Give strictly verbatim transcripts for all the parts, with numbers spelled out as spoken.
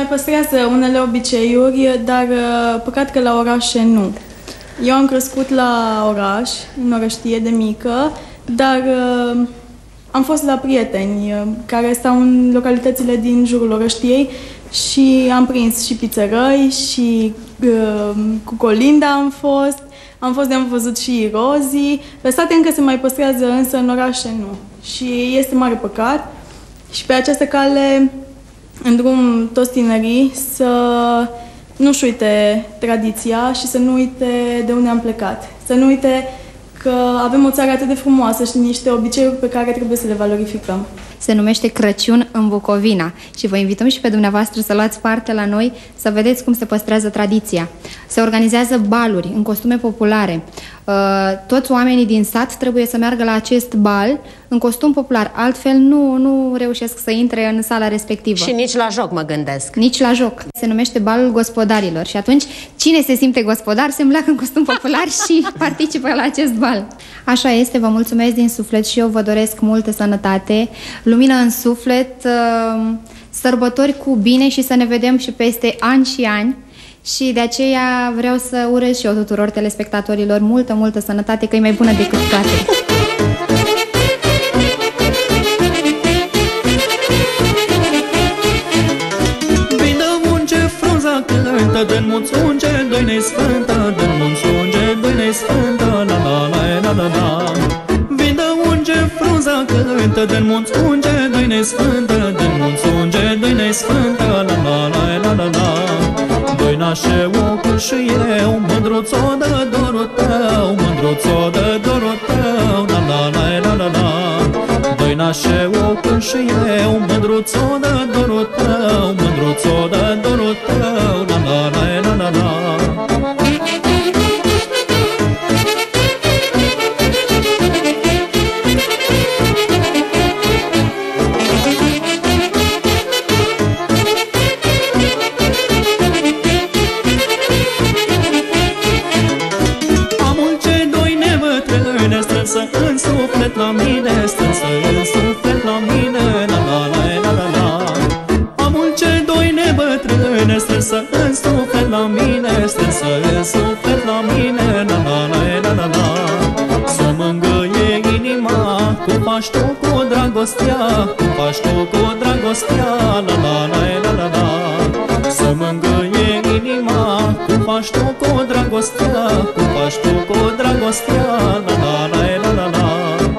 mai păstrează unele obiceiuri, dar păcat că la orașe nu. Eu am crescut la oraș, în Orăștie de mică, dar am fost la prieteni care stau în localitățile din jurul Orăștiei și am prins și pizzerăi și uh, cu Colinda am fost, am fost de am văzut și Rozii. Pe sate încă se mai păstrează, însă în orașe nu. Și este mare păcat. Și pe această cale îndrum toți tinerii să nu-și uite tradiția și să nu uite de unde am plecat. Să nu uite că avem o țară atât de frumoasă și niște obiceiuri pe care trebuie să le valorificăm. Se numește Crăciun în Bucovina și vă invităm și pe dumneavoastră să luați parte la noi să vedeți cum se păstrează tradiția. Se organizează baluri în costume populare. Toți oamenii din sat trebuie să meargă la acest bal în costum popular, altfel nu, nu reușesc să intre în sala respectivă. Și nici la joc, mă gândesc. Nici la joc. Se numește balul gospodarilor și atunci cine se simte gospodar se îmbleacă în costum popular și participă la acest bal. Așa este, vă mulțumesc din suflet și eu vă doresc multă sănătate, lumină în suflet, sărbători cu bine și să ne vedem și peste ani și ani. Și de aceea vreau să urez și eu tuturor telespectatorilor multă, multă sănătate, că e mai bună decât toate. Vindă munce frunza cântă, dă-n munț unge, doi-ne sfântă, dă-n munț unge, doi-ne sfântă, la la la la la la. Vindă unge frunza cântă, dă-n munț unge, doi-ne sfântă, dă-n munț unge, doi-ne sfântă, la la la la la la. Doi nașe ocul și eu, mândruț-o de dorul tău, mândruț-o de dorul tău, la la la la la la. Doi nașe ocul și eu, mândruț-o de dorul tău, mândruț-o de dorul tău, la la la la la la. În suflet la mine, strânsă în suflet la mine, la la la la la la. Amul cei doi nebătrâne, strânsă în suflet la mine, strânsă în suflet la mine, la la la la la la. Să mângâie inima, cum faci tu cu dragostea, cum faci tu cu dragostea, la la la la la la. Să mângâie inima, cum faci tu cu dragostea, cum faci tu cu dragostea, la la la la la la.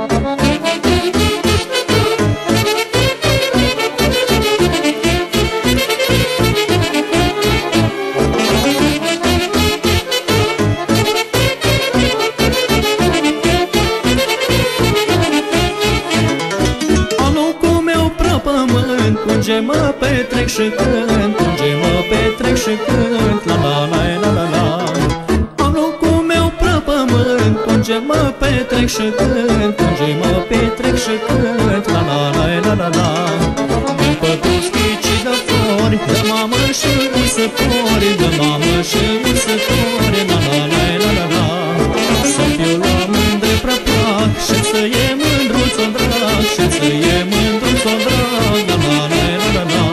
Alocul meu prăpământ, unde mă petrec și cânt, unde mă petrec și cânt, la la la la la la. Alocul meu prăpământ, unde mă petrec și cânt, unde mă petrec și cânt, la la la la la la. Din păduți chicii de flori, de mamă și usători, de mamă și usători, la la la la la la. Să fiu la mândre prăpac și să e mândruț-o drag, și să e mândruț-o drag, la la la la la la.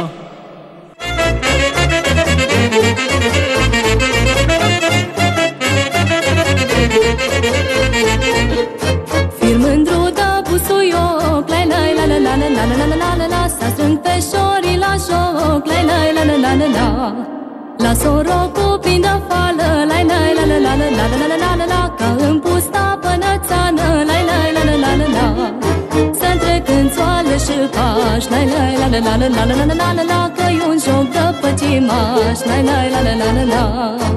Fir mândru de busuioc, lai lai la la la la la la la la la la. S-a strâng peșorii la joc, lai lai la la la la la. La sorocul plin de fală, lai lai la la la la la la la la la la. Ca în pusta pânățană, lai lai la la la la la. Să-mi trec în țoale și pași, lai lai la la la la la la la la la la. Că-i un joc de păcimaș, lai lai la la la la la.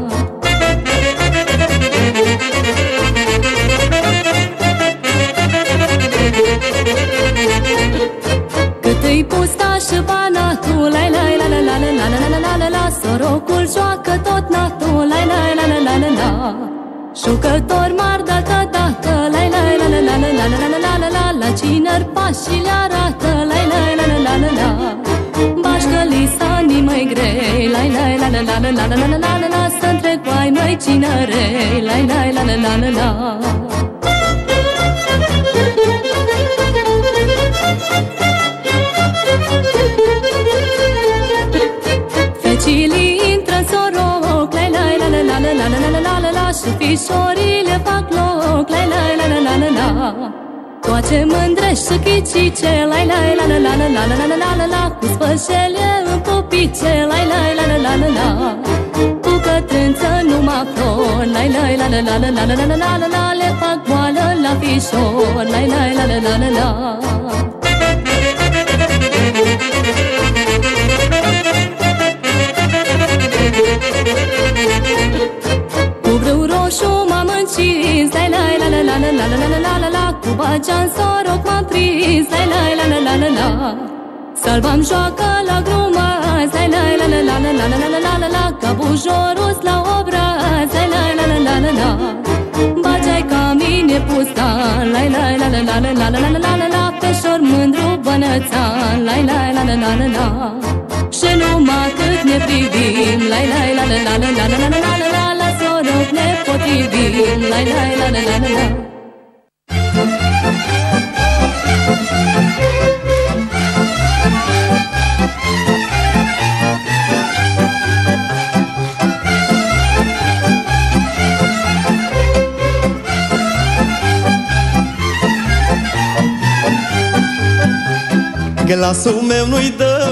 Cât îi pusta și banatul, lai lai la la la la la la la la la la. Sorocul joacă tot natul, lai lai la la la la la. Jucători mari dată dată, lai lai la la la la la la la la la la. La cineri pașii le arată, lai lai la la la la la. Bașcă lisanii mai grei, lai lai la la la la la la la la la la. Să-mi trec cu ai noi cinerei, lai lai la la la la la. fișorile fac loc, la la la la la la la. Toace mândre și chicice, la la la la la la la la la la la. Cu spășele în popice, la la la la la la la. Cu cătrânță numai flor, la la la la la la la la la la la. Le fac boală la fișor, la la la la la la la. Cu brâu roșu m-am încins, la la la la la la la la la la la. Cu bagean soroc m-am prins, la la la la la la la. Salvam joacă la grumaz, la la la la la la la la la la la. Ca bujorus la obraz, la la la la la la la. Bagea-i ca mine pustan, la la la la la la la la la la la. Peșor mândru bănățan, la la la la la la la. Și numai cât ne privim, la la la la la la la la la la la. La soroc ne potrivim, la la la la la la la. Glasul meu nu-i dă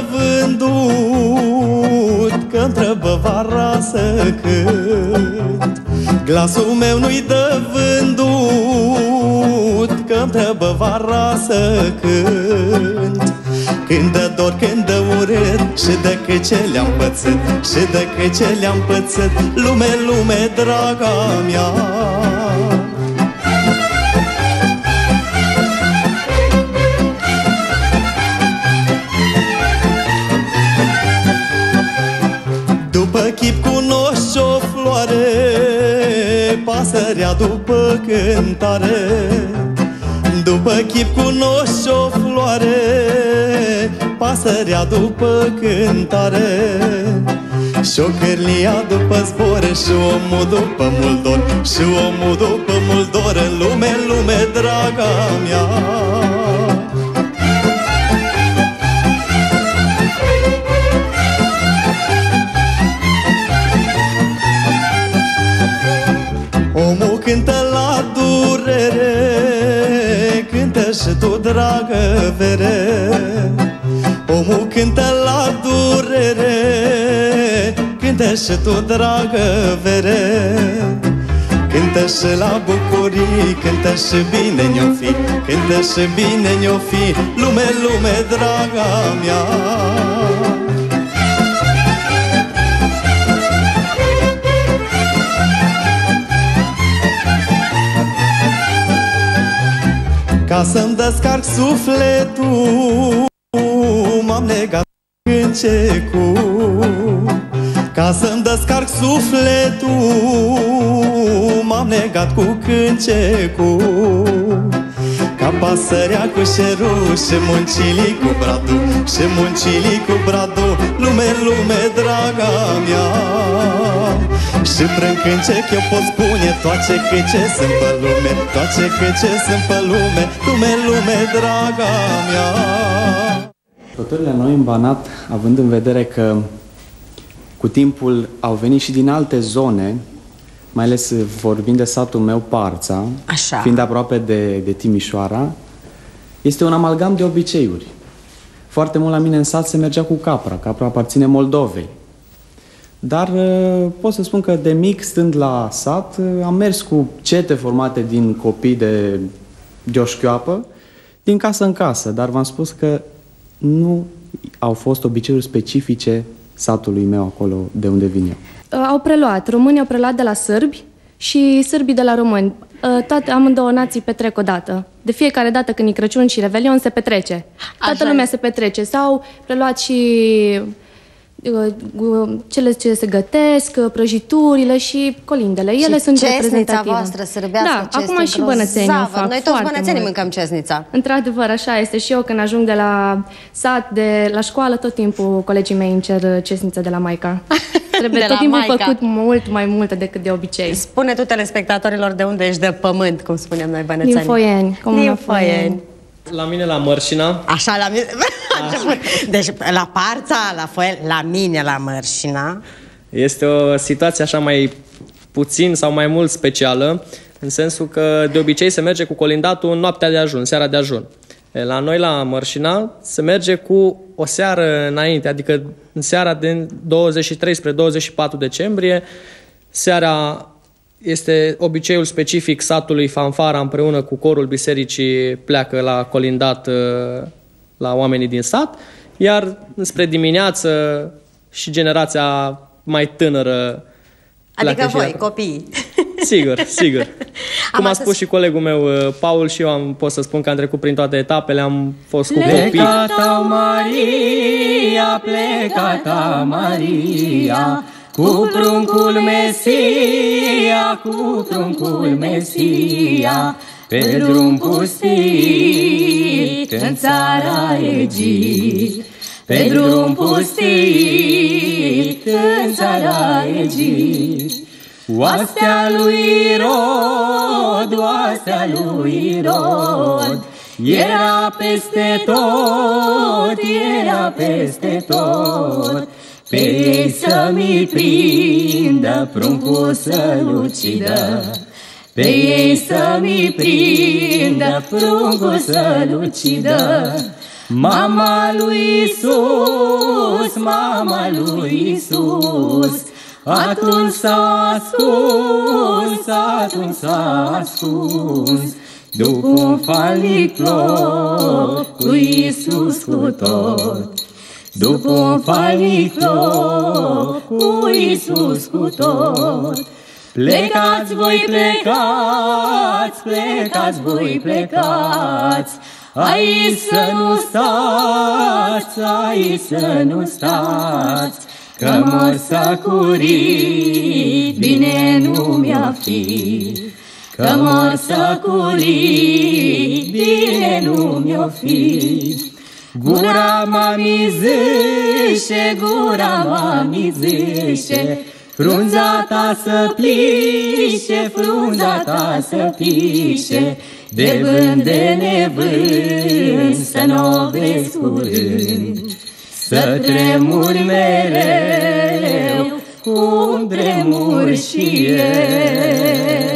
vândut, că-mi trebuie vara să cânt. Glasul meu nu-i dă vândut, că-mi trebuie vara să cânt. Când dă dor, când dă urât, și de cât ce le-am pățit, și de cât ce le-am pățit, lume, lume, draga mea. După chip cunoști o floare, pasărea după cântare. După chip cunoști o floare, pasărea după cântare. Și o cârlia după zbore, și omul după mult dor, și omul după mult dor. În lume, în lume, draga mea. Omul cântă la durere, cântă și tu, dragă vere. Omul cântă la durere, cântă și tu, dragă vere. Cântă și la bucurii, cântă și bine ne-o fi, cântă și bine ne-o fi, lume, lume, draga mea. Ca să-mi descarc sufletul, m-am legat cu cântecul. Ca să-mi descarc sufletul, m-am legat cu cântecul. Ca pasărea cu șerul, și muncilii cu bradu, și muncilii cu bradu, lume, lume, draga mea. Și prin cântec eu pot spune toate câte sunt pe lume, toate câte sunt pe lume, lume, lume, draga mea. Sărbătorile noi în Banat, având în vedere că cu timpul au venit și din alte zone, mai ales vorbind de satul meu, Parța, așa, fiind aproape de, de Timișoara, este un amalgam de obiceiuri. Foarte mult la mine în sat se mergea cu capra, capra aparține Moldovei. Dar pot să spun că de mic, stând la sat, am mers cu cete formate din copii de, de o șchioapă, din casă în casă, dar v-am spus că nu au fost obiceiuri specifice satului meu acolo de unde vin eu. Au preluat, românii au preluat de la sârbi și sârbii de la români. Toate, amândouă nații petrec odată. De fiecare dată când e Crăciun și Revelion se petrece. Toată Așa. lumea se petrece. S-au preluat și cele ce se gătesc, prăjiturile și colindele. Ele și sunt cesnița reprezentative. voastră sârbească, da, acum și bănățenii o fac. Noi toți bănățenii mâncăm cesnița. Într-adevăr, așa este. Și eu când ajung de la sat, de la școală, tot timpul colegii mei îmi cer cesnița de la maica. Trebuie de tot timpul maica. făcut mult mai multă decât de obicei. Spune tu telespectatorilor de unde ești de pământ, cum spunem noi bănățenii. Din Foieni. Din Foieni. La mine la Mărșina. Așa, la mine. Deci la Parța, la Foieni, la mine la Mărșina. Este o situație așa mai puțin sau mai mult specială, în sensul că de obicei se merge cu colindatul în noaptea de ajun, seara de ajun. La noi, la Mărșina, se merge cu o seară înainte, adică în seara de douăzeci și trei spre douăzeci și patru decembrie. Seara este obiceiul specific satului Fanfara, împreună cu corul bisericii pleacă la colindat la oamenii din sat, iar spre dimineață și generația mai tânără. Adică voi, copiii. Sigur, sigur. Cum Am a spus atât... și colegul meu, Paul, și eu am, pot să spun că am trecut prin toate etapele, am fost cu copii. Plecata Maria, plecata Maria, cu pruncul Mesia, cu pruncul Mesia, pe drum pustit în țara Egipt. Pe drum pustit în țara Egipt. Oastea lui Irod, oastea lui Irod, era peste tot, era peste tot. Pe ei să-mi prindă, pruncul să-l ucidă. Pe ei să-mi prindă, pruncul să-l ucidă. Mama lui Iisus, mama lui Iisus, atunci s-a ascuns, atunci s-a ascuns, după un falnic loc, cu Iisus cu tot. După un falnic loc, cu Iisus cu tot. Plecați voi, plecați, plecați voi, plecați, aici să nu stați, aici să nu stați, că mor s-a curit, bine nu mi-a fi. Că mor s-a curit, bine nu mi-o fi. Gura mă mizește, gura mă mizește, frunza ta să pliște, frunza ta să pliște, de vânt de nevânt, să n-o vezi curând. Să tremuri mereu, cum tremur și eu.